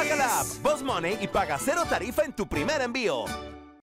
Descarga la app Boss Money y paga cero tarifa en tu primer envío.